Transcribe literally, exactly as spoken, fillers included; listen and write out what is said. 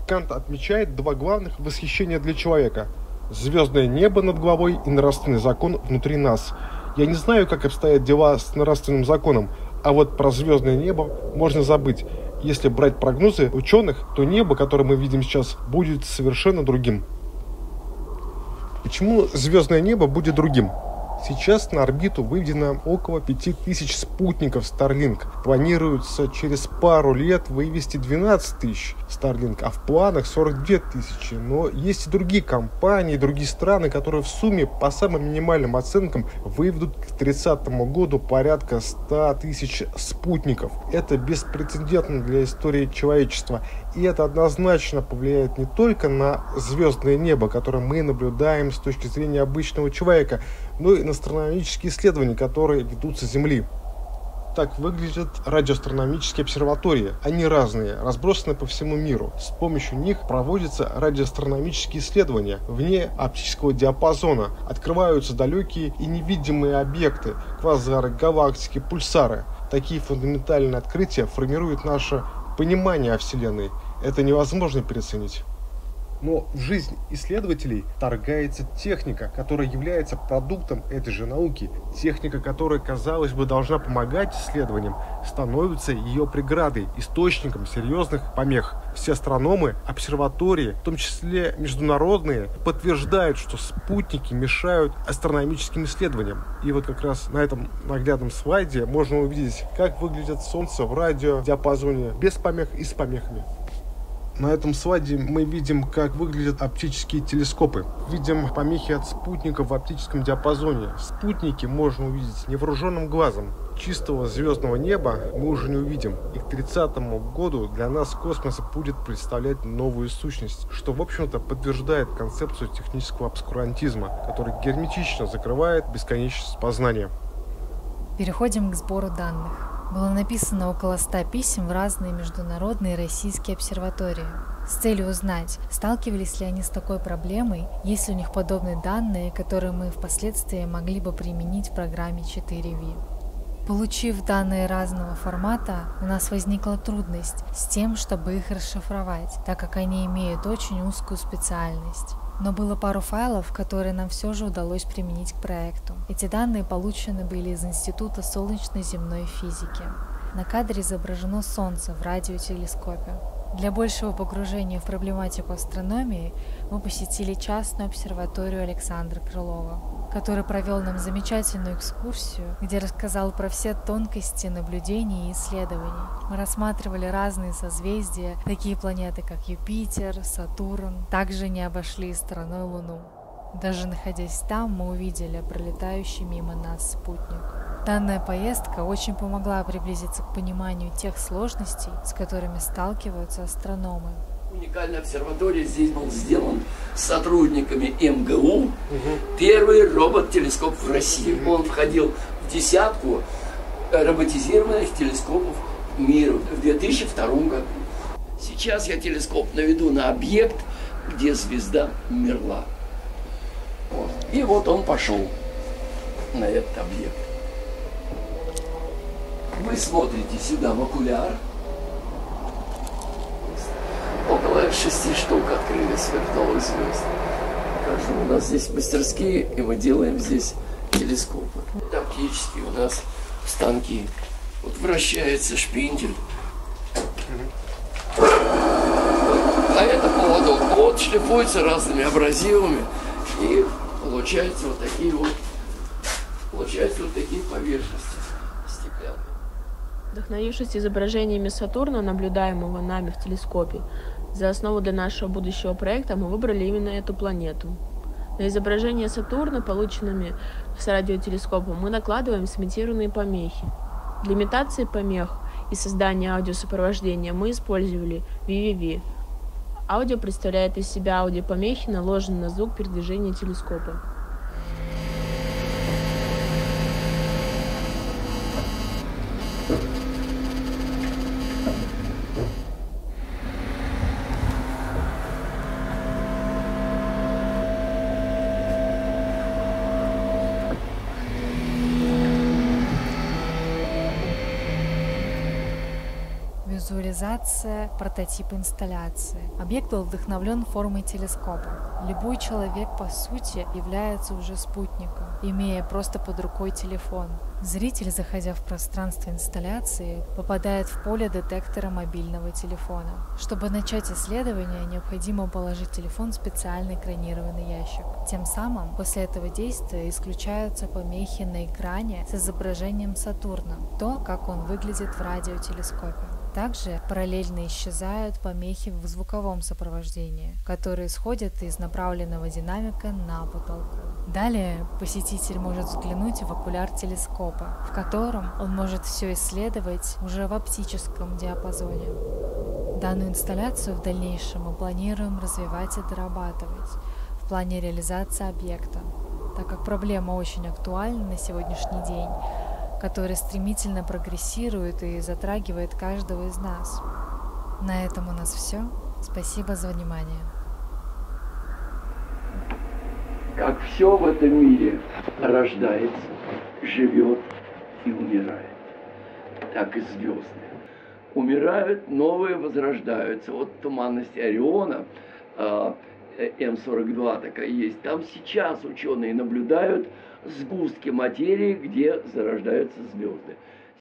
Кант отмечает два главных восхищения для человека: звездное небо над головой и нравственный закон внутри нас. Я не знаю, как обстоят дела с нравственным законом, а вот про звездное небо можно забыть. Если брать прогнозы ученых, то небо, которое мы видим сейчас, будет совершенно другим. Почему звездное небо будет другим? Сейчас на орбиту выведено около пяти тысяч спутников Starlink. Планируется через пару лет вывести двенадцать тысяч Starlink, а в планах сорок две тысячи. Но есть и другие компании, другие страны, которые в сумме по самым минимальным оценкам выведут к тридцатому году порядка ста тысяч спутников. Это беспрецедентно для истории человечества. И это однозначно повлияет не только на звездное небо, которое мы наблюдаем с точки зрения обычного человека, но и на астрономические исследования, которые ведутся с Земли. Так выглядят радиоастрономические обсерватории. Они разные, разбросаны по всему миру. С помощью них проводятся радиоастрономические исследования вне оптического диапазона. Открываются далекие и невидимые объекты, квазары, галактики, пульсары. Такие фундаментальные открытия формируют наше понимание о Вселенной. Это невозможно переоценить. Но в жизнь исследователей вторгается техника, которая является продуктом этой же науки. Техника, которая, казалось бы, должна помогать исследованиям, становится ее преградой, источником серьезных помех. Все астрономы, обсерватории, в том числе международные, подтверждают, что спутники мешают астрономическим исследованиям. И вот как раз на этом наглядном слайде можно увидеть, как выглядит Солнце в радиодиапазоне без помех и с помехами. На этом слайде мы видим, как выглядят оптические телескопы. Видим помехи от спутников в оптическом диапазоне. Спутники можно увидеть невооруженным глазом. Чистого звездного неба мы уже не увидим. И к тридцатому году для нас космос будет представлять новую сущность, что, в общем-то, подтверждает концепцию технического обскурантизма, который герметично закрывает бесконечность познания. Переходим к сбору данных. Было написано около ста писем в разные международные и российские обсерватории с целью узнать, сталкивались ли они с такой проблемой, есть ли у них подобные данные, которые мы впоследствии могли бы применить в программе четыре ви. Получив данные разного формата, у нас возникла трудность с тем, чтобы их расшифровать, так как они имеют очень узкую специальность. Но было пару файлов, которые нам все же удалось применить к проекту. Эти данные получены были из Института солнечно-земной физики. На кадре изображено Солнце в радиотелескопе. Для большего погружения в проблематику астрономии мы посетили частную обсерваторию Александра Крылова, который провел нам замечательную экскурсию, где рассказал про все тонкости наблюдений и исследований. Мы рассматривали разные созвездия, такие планеты, как Юпитер, Сатурн, также не обошли стороной Луну. Даже находясь там, мы увидели пролетающий мимо нас спутник. Данная поездка очень помогла приблизиться к пониманию тех сложностей, с которыми сталкиваются астрономы. Уникальная обсерватория здесь был сделан сотрудниками эм гэ у, угу. Первый робот-телескоп в России. Он входил в десятку роботизированных телескопов мира в две тысячи втором году. Сейчас я телескоп наведу на объект, где звезда умерла. Вот. И вот он пошел на этот объект. Вы смотрите сюда в окуляр. Около шести штук открыли сверхновых звезд. Кажется, у нас здесь мастерские, и мы делаем здесь телескопы. Это оптические у нас станки. Вот вращается шпиндель. А это поводок. Вот шлифуется разными абразивами. И получаются вот такие вот, получаются вот такие поверхности стеклянные. Вдохновившись изображениями Сатурна, наблюдаемого нами в телескопе, за основу для нашего будущего проекта мы выбрали именно эту планету. На изображение Сатурна, полученными с радиотелескопа, мы накладываем сымитированные помехи. Для имитации помех и создания аудиосопровождения мы использовали ви ви ви. Аудио представляет из себя аудиопомехи, наложенные на звук передвижения телескопа. Визуализация прототипа инсталляции. Объект был вдохновлен формой телескопа. Любой человек, по сути, является уже спутником, имея просто под рукой телефон. Зритель, заходя в пространство инсталляции, попадает в поле детектора мобильного телефона. Чтобы начать исследование, необходимо положить телефон в специальный экранированный ящик. Тем самым, после этого действия исключаются помехи на экране с изображением Сатурна, то, как он выглядит в радиотелескопе. Также параллельно исчезают помехи в звуковом сопровождении, которые исходят из направленного динамика на потолку. Далее посетитель может взглянуть в окуляр телескопа, в котором он может все исследовать уже в оптическом диапазоне. Данную инсталляцию в дальнейшем мы планируем развивать и дорабатывать в плане реализации объекта, так как проблема очень актуальна на сегодняшний день, который стремительно прогрессирует и затрагивает каждого из нас. На этом у нас все. Спасибо за внимание. Как все в этом мире рождается, живет и умирает, так и звезды. Умирают, новые возрождаются. Вот туманность Ориона, эм сорок два такая есть, там сейчас ученые наблюдают сгустки материи, где зарождаются звезды.